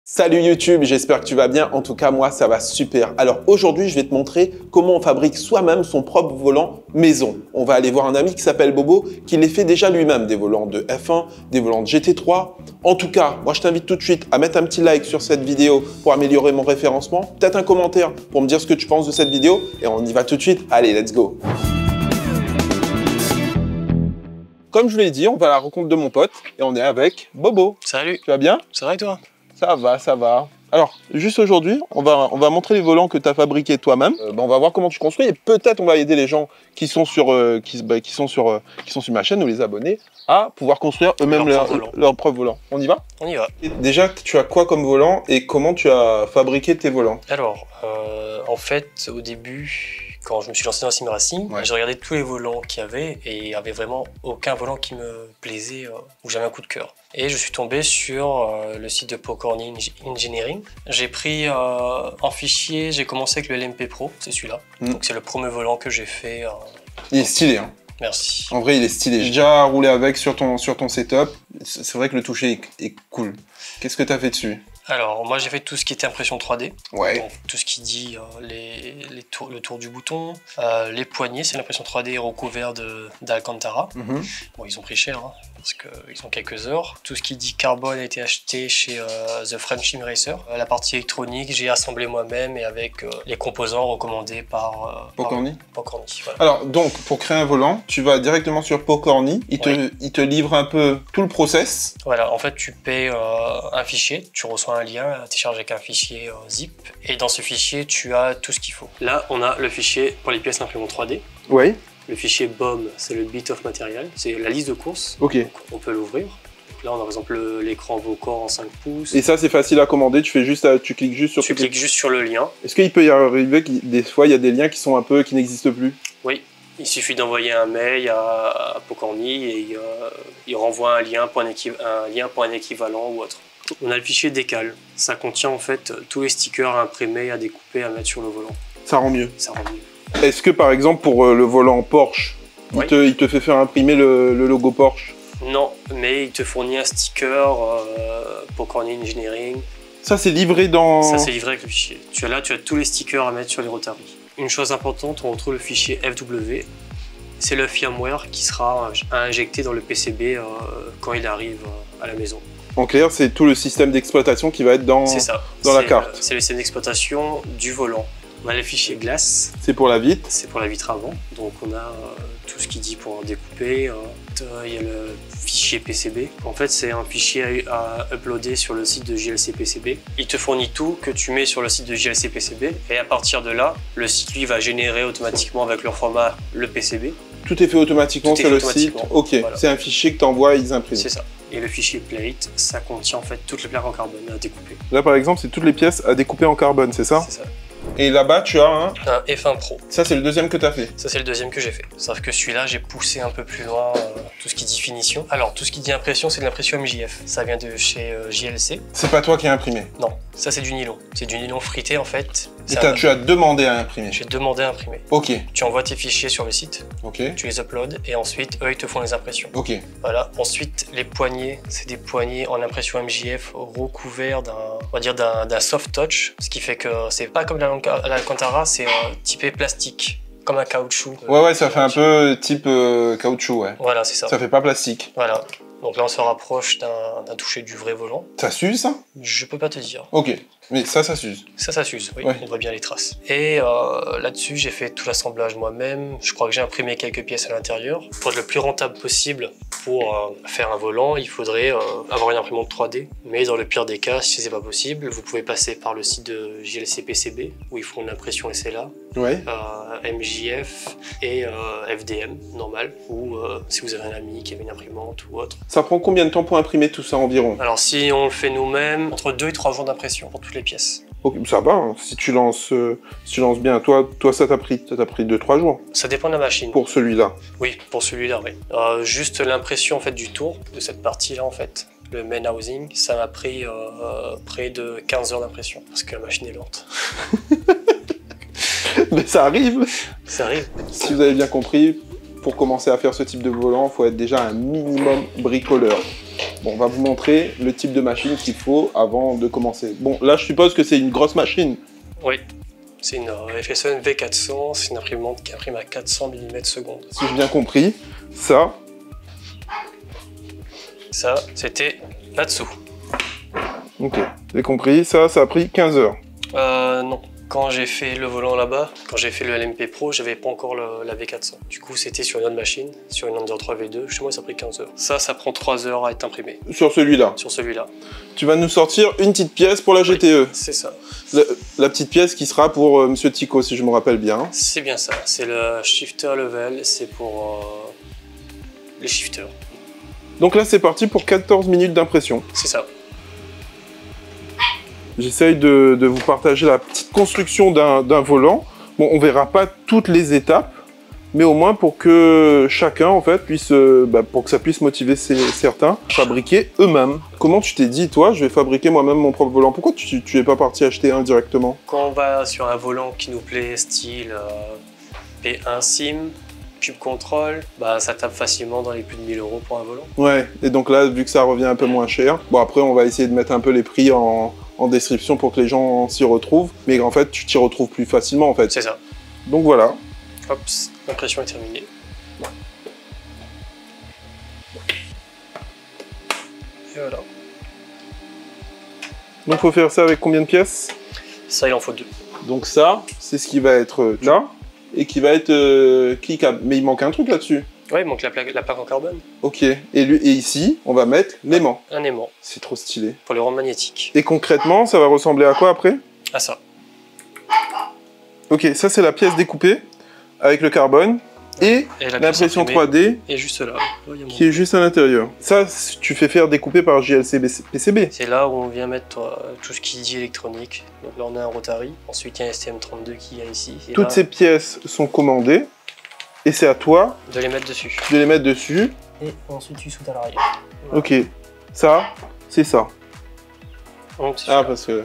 Salut YouTube, j'espère que tu vas bien. En tout cas, moi, ça va super. Alors aujourd'hui, je vais te montrer comment on fabrique soi-même son propre volant maison. On va aller voir un ami qui s'appelle Bobo, qui les fait déjà lui-même, des volants de F1, des volants de GT3. En tout cas, moi, je t'invite tout de suite à mettre un petit like sur cette vidéo pour améliorer mon référencement. Peut-être un commentaire pour me dire ce que tu penses de cette vidéo. Et on y va tout de suite. Allez, let's go. Comme je l'ai dit, on va à la rencontre de mon pote et on est avec Bobo. Salut. Tu vas bien? Ça va et toi? Ça va, ça va. Alors, juste aujourd'hui, on va montrer les volants que tu as fabriqués toi-même. On va voir comment tu construis et peut-être on va aider les gens qui sont sur ma chaîne ou les abonnés à pouvoir construire eux-mêmes leur propre volant. On y va? On y va. Et déjà, tu as quoi comme volant et comment tu as fabriqué tes volants? Alors, en fait, au début, quand je me suis lancé dans le sim racing, j'ai regardé tous les volants qu'il y avait et il n'y avait vraiment aucun volant qui me plaisait, où j'avais un coup de cœur. Et je suis tombé sur le site de Pokorny Engineering. J'ai pris un fichier, j'ai commencé avec le LMP Pro, c'est celui-là. Donc c'est le premier volant que j'ai fait. Il est stylé, hein. Merci. En vrai, il est stylé. J'ai déjà roulé avec sur ton setup. C'est vrai que le toucher est cool. Qu'est-ce que tu as fait dessus? Alors, moi j'ai fait tout ce qui était impression 3D. Ouais. Donc, tout ce qui dit le tour du bouton, les poignées, c'est l'impression 3D recouvert d'Alcantara. Bon, ils ont pris cher, hein, parce qu'ils ont quelques heures. Tout ce qui dit carbone a été acheté chez The French Sim Racer. La partie électronique, j'ai assemblé moi-même et avec les composants recommandés par Pokorny. Voilà. Alors, donc, pour créer un volant, tu vas directement sur Pokorny. Il te livre un peu tout le process. Voilà, en fait, tu payes un fichier, tu reçois un lien, tu télécharges avec un fichier zip. Et dans ce fichier, tu as tout ce qu'il faut. Là, on a le fichier pour les pièces d'imprimante 3D. Oui. Le fichier BOM, c'est le Bit of Material, c'est la liste de courses. Ok. Donc, on peut l'ouvrir. Là, on a par exemple l'écran Vocor en 5 pouces. Et ça, c'est facile à commander. Tu cliques juste sur. Tu cliques juste sur le lien. Est-ce qu'il peut y arriver que des fois, il y a des liens qui sont qui n'existent plus? Oui. Il suffit d'envoyer un mail à Pokorny et il renvoie un lien pour un équivalent ou autre. On a le fichier décal. Ça contient en fait tous les stickers à imprimer, à découper, à mettre sur le volant. Ça rend mieux. Ça rend mieux. Est-ce que par exemple pour le volant Porsche, il te fait faire imprimer le logo Porsche? Non, mais il te fournit un sticker Pokorny Engineering. Ça c'est livré dans... Ça c'est livré avec le fichier. Tu as tous les stickers à mettre sur les rotaries. Une chose importante, on retrouve le fichier FW. C'est le firmware qui sera injecté dans le PCB quand il arrive à la maison. En clair, c'est tout le système d'exploitation qui va être dans la carte. C'est le système d'exploitation du volant. On a le fichier glace. C'est pour la vitre. C'est pour la vitre avant. Donc on a tout ce qui dit pour découper. Il y a le fichier PCB. En fait, c'est un fichier à uploader sur le site de JLC PCB. Il te fournit tout que tu mets sur le site de JLC PCB. Et à partir de là, le site lui va générer automatiquement avec leur format le PCB. Tout est fait automatiquement sur le site. Ok, voilà. C'est un fichier que tu envoies et ils impriment. C'est ça. Et le fichier plate, ça contient en fait toutes les plaques en carbone à découper. Là par exemple, c'est toutes les pièces à découper en carbone, c'est ça? C'est ça. Et là-bas, tu as un F1 Pro. Ça, c'est le deuxième que tu as fait? Ça, c'est le deuxième que j'ai fait. Sauf que celui-là, j'ai poussé un peu plus loin tout ce qui dit finition. Alors, tout ce qui dit impression, c'est de l'impression MJF. Ça vient de chez JLC. C'est pas toi qui as imprimé? Non, ça, c'est du nylon. C'est du nylon frité, en fait. Et tu as demandé à imprimer? J'ai demandé à imprimer. Ok. Tu envoies tes fichiers sur le site. Ok. Tu les uploads et ensuite, eux, ils te font les impressions. Ok. Voilà. Ensuite, les poignées, c'est des poignées en impression MJF recouverts d'un soft touch. Ce qui fait que c'est pas comme l'Alcantara, c'est typé plastique, comme un caoutchouc. Ouais, ça fait un peu type caoutchouc, ouais. Voilà, c'est ça. Ça fait pas plastique. Voilà. Donc là, on se rapproche d'un toucher du vrai volant. Ça s'use, ça? Je peux pas te dire. Ok, mais ça s'use. Ça s'use, oui, ouais. On voit bien les traces. Et là-dessus, j'ai fait tout l'assemblage moi-même. Je crois que j'ai imprimé quelques pièces à l'intérieur. Pour être le plus rentable possible, pour faire un volant, il faudrait avoir une imprimante 3D. Mais dans le pire des cas, si c'est pas possible, vous pouvez passer par le site de JLC PCB, où ils font une impression SLA, MJF et FDM, normal. Ou si vous avez un ami qui avait une imprimante ou autre. Ça prend combien de temps pour imprimer tout ça environ? Alors si on le fait nous-mêmes, entre 2 et 3 jours d'impression pour toutes les pièces. Ok, ça va, hein. Si tu lances bien. Toi ça t'a pris 2-3 jours? Ça dépend de la machine. Pour celui-là? Oui, pour celui-là, oui. Juste l'impression en fait, du tour, de cette partie-là, en fait, le main housing, ça m'a pris près de 15 heures d'impression, parce que la machine est lente. Mais ça arrive! Ça arrive. Si vous avez bien compris, pour commencer à faire ce type de volant, il faut être déjà un minimum bricoleur. Bon, on va vous montrer le type de machine qu'il faut avant de commencer. Bon, là, je suppose que c'est une grosse machine. Oui, c'est une FSN V400, c'est une imprimante qui imprime à 400 mm seconde. Si j'ai bien compris, ça, c'était là-dessous. ok, j'ai compris, ça a pris 15 heures. Non. Quand j'ai fait le volant là-bas, quand j'ai fait le LMP Pro, j'avais pas encore la V400. Du coup, c'était sur une autre machine, sur une Ender 3 V2. Chez moi, ça a pris 15 heures. Ça prend 3 heures à être imprimé. Sur celui-là. Sur celui-là. Tu vas nous sortir une petite pièce pour la GTE. C'est ça. La petite pièce qui sera pour Monsieur Tico, si je me rappelle bien. C'est bien ça. C'est le shifter level, c'est pour les shifters. Donc là, c'est parti pour 14 minutes d'impression. C'est ça. J'essaye de vous partager la petite construction d'un volant. Bon, on verra pas toutes les étapes, mais au moins pour que chacun, en fait, puisse, pour que ça puisse motiver certains, fabriquer eux-mêmes. Comment tu t'es dit, toi, je vais fabriquer moi-même mon propre volant? Pourquoi tu es pas parti acheter un directement? Quand on va sur un volant qui nous plaît, style P1 Sim, Cube Control, ça tape facilement dans les plus de 1000 € pour un volant. Ouais, et donc là, vu que ça revient un peu moins cher, bon après, on va essayer de mettre un peu les prix en description pour que les gens s'y retrouvent, mais en fait, tu t'y retrouves plus facilement, en fait. C'est ça. Donc voilà. Hop, l'impression est terminée. Et voilà. Donc, faut faire ça avec combien de pièces? Ça, il en faut 2. Donc ça, c'est ce qui va être là, et qui va être cliquable. Mais il manque un truc là-dessus. Ouais, il manque la plaque en carbone. Ok, et ici, on va mettre l'aimant. Un aimant. C'est trop stylé. Pour le rendre magnétique. Et concrètement, ça va ressembler à quoi après? À ça. Ok, ça c'est la pièce découpée, avec le carbone, et l'impression 3D, et juste là. qui est juste à l'intérieur. Ça, tu fais faire découper par JLC PCB. C'est là où on vient mettre tout ce qui dit électronique. Donc là, on a un Rotary. Ensuite, il y a un STM32 qui est ici. Et toutes ces pièces sont commandées, et c'est à toi de les mettre dessus. De les mettre dessus. Et ensuite, tu sautes à l'arrière. Voilà. Ok, ça, c'est ça. Donc, parce que...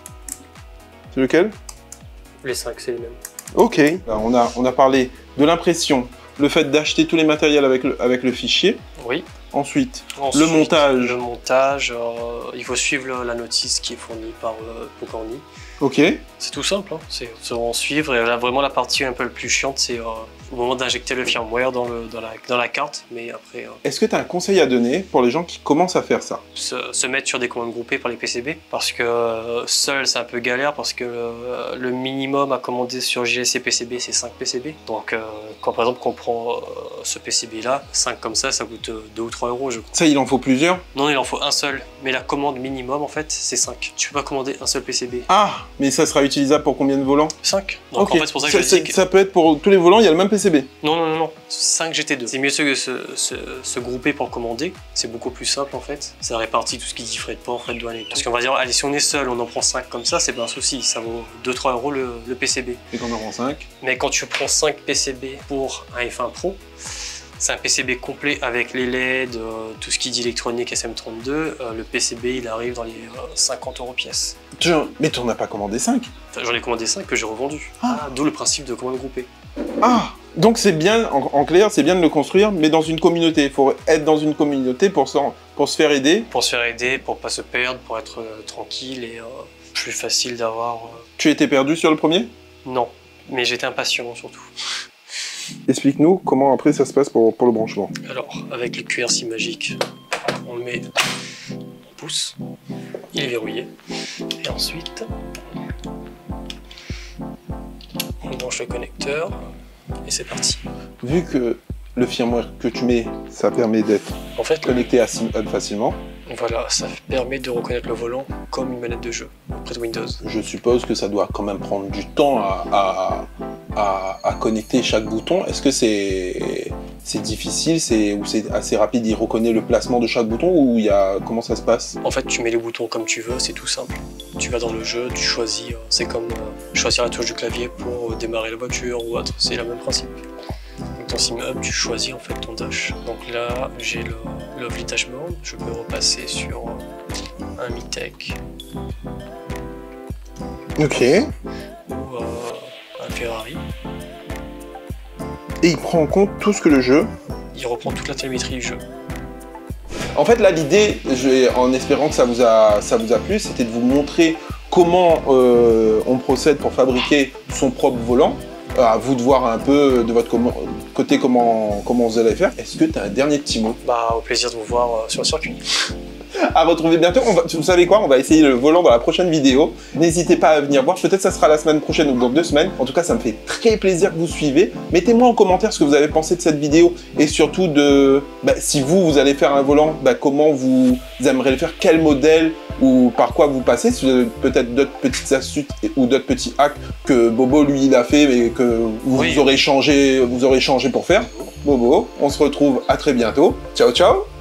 C'est lequel? Les 5, c'est les mêmes. Ok, on a parlé de l'impression, le fait d'acheter tous les matériels avec le fichier. Oui. Ensuite, le montage. Le montage, il faut suivre la notice qui est fournie par Pocorni. Ok. C'est tout simple, hein. C'est en suivre. Et là, vraiment, la partie un peu le plus chiante, c'est au moment d'injecter le firmware dans la carte. Mais après... Est-ce que tu as un conseil à donner pour les gens qui commencent à faire ça? Se mettre sur des commandes groupées par les PCB. Parce que seul, c'est un peu galère. Parce que le minimum à commander sur JLC PCB, c'est 5 PCB. Donc, quand par exemple, on prend ce PCB-là, 5 comme ça coûte 2 ou 3 €, je crois. Ça, il en faut plusieurs? Non, il en faut un seul. Mais la commande minimum, en fait, c'est 5. Tu peux pas commander un seul PCB. Ah, mais ça sera utilisable pour combien de volants? 5. Donc okay. en fait, c'est pour ça que je dis que... Ça peut être pour tous les volants, il y a le même PCB? Non. 5 GT2. C'est mieux que se grouper pour commander. C'est beaucoup plus simple en fait. Ça répartit tout ce qui dit frais de port, frais de douane et tout. Parce qu'on va dire, allez, si on est seul, on en prend 5 comme ça, c'est pas un souci. Ça vaut 2-3 € le PCB. Et quand on en prend 5? Mais quand tu prends 5 PCB pour un F1 Pro, c'est un PCB complet avec les LED, tout ce qui dit électronique SM32. Le PCB, il arrive dans les 50 € pièce. Mais tu n'en as pas commandé 5? J'en ai commandé 5 que j'ai revendu. D'où le principe de commande groupée. Ah, donc c'est bien, en clair, c'est bien de le construire, mais dans une communauté. Il faut être dans une communauté pour se faire aider. Pour se faire aider, pour pas se perdre, pour être tranquille et plus facile d'avoir... Tu étais perdu sur le premier? Non, mais j'étais impatient surtout. Explique-nous comment après ça se passe pour le branchement. Alors, avec le QRC magique, on le met, on pousse, il est verrouillé, et ensuite, on branche le connecteur, et c'est parti. Vu que le firmware que tu mets, ça permet d'être connecté à SimHub facilement. Voilà, ça permet de reconnaître le volant comme une manette de jeu auprès de Windows. Je suppose que ça doit quand même prendre du temps à connecter chaque bouton. Est-ce que c'est difficile ou c'est assez rapide? Il reconnaît le placement de chaque bouton ou comment ça se passe? En fait, tu mets les boutons comme tu veux, c'est tout simple. Tu vas dans le jeu, tu choisis, c'est comme choisir la touche du clavier pour démarrer la voiture ou autre, c'est le même principe. Donc dans SimHub, tu choisis en fait ton dash. Donc là, j'ai le Lovely Dashboard, je peux repasser sur un Mi-Tech. Ok. Ou un Ferrari. Et il prend en compte tout ce que le jeu... Il reprend toute la télémétrie du jeu. En fait, là, l'idée, en espérant que ça vous a plu, c'était de vous montrer comment on procède pour fabriquer son propre volant. À vous de voir un peu de votre côté comment vous allez faire. Est-ce que tu as un dernier petit mot? Au plaisir de vous voir sur le circuit. À retrouver bientôt. Vous savez quoi? On va essayer le volant dans la prochaine vidéo. N'hésitez pas à venir voir. Peut-être ça sera la semaine prochaine ou dans 2 semaines. En tout cas, ça me fait très plaisir que vous suivez. Mettez-moi en commentaire ce que vous avez pensé de cette vidéo et surtout si vous allez faire un volant, comment vous aimeriez le faire, quel modèle ou par quoi vous passez. Peut-être d'autres petites astuces ou d'autres petits hacks que Bobo lui il a fait et que vous aurez changé pour faire. Bobo, on se retrouve à très bientôt. Ciao ciao.